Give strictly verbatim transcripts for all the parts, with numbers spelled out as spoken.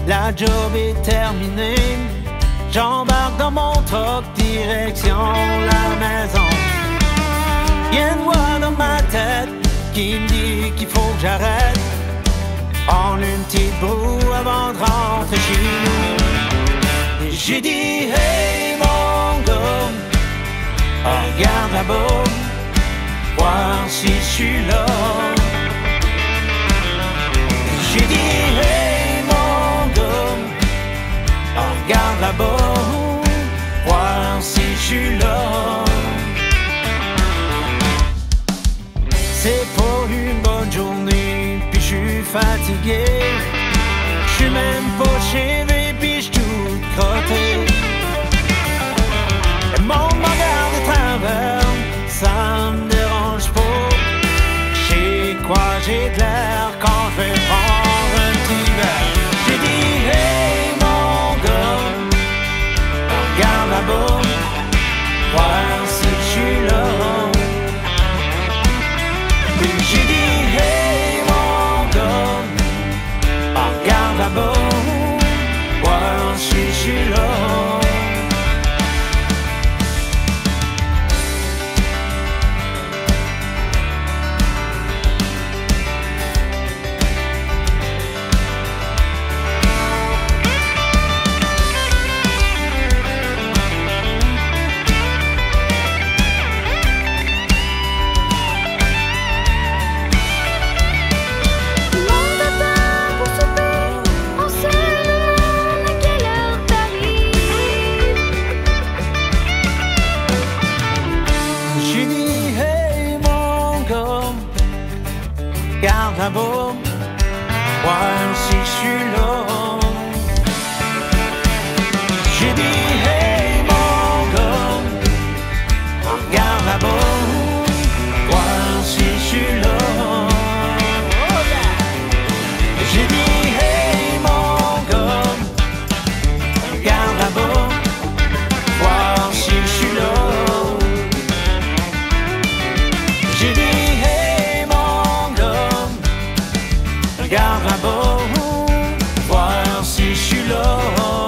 la job est terminée. J'embarque dans mon troc, direction la maison. Y'a une voix dans ma tête qui me dit qu'il faut que j'arrête. Prendre une petite broue avant de rentrer chez nous. Et j'ai dit hey mon gars, oh, regarde là-bas, voir si je suis là. Et j'ai dit hey mon gars, oh, regarde là-bas, voir si je suis là. C'est pas une bonne journée, puis je suis fatigué. Je suis même pas chévé, puis je tout crotté. Le monde me regarde de travers, ça me dérange pas. Je sais quoi j'ai de l'air quand je vais prendre un petit verre. J'ai dit hey mon gars, regarde là-bas, voir si je suis là. J'ai dit hey mon gars, regarde là-bas, voir si je suis là. Regarde là-bas, voir si je suis là. J'ai dit hey mon gars, regarde là-bas, voir si je suis là. J'ai dit hey mon gars, regarde là-bas, voir si je suis là. J'ai dit regarde là-bas, voir si je suis là.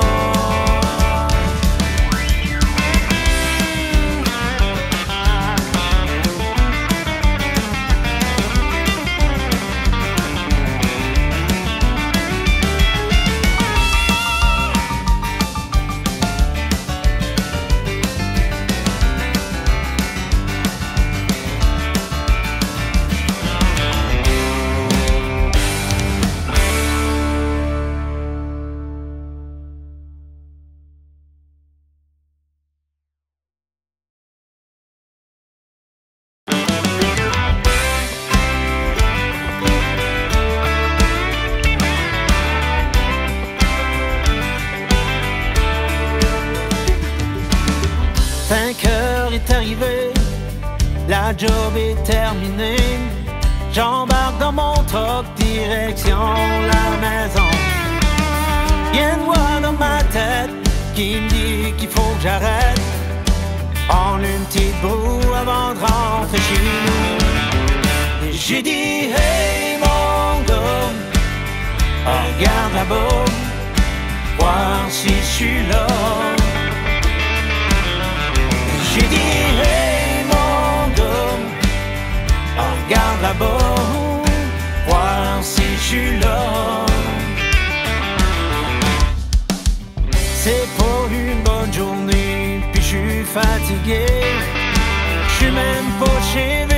Cinq heures est arrivé, la job est terminée. J'embarque dans mon troc, direction la maison. Y'a une voix dans ma tête qui me dit qu'il faut que j'arrête. Prendre une petite broue avant de rentrer chez nous. Et j'ai dit hey mon gars, oh, regarde là-bas, voir si je suis là. J'ai dit hey mon gars, oh, regarde là-bas, voir si je suis là. C'est pas une bonne journée, puis je suis fatigué. Je suis même pas chévé.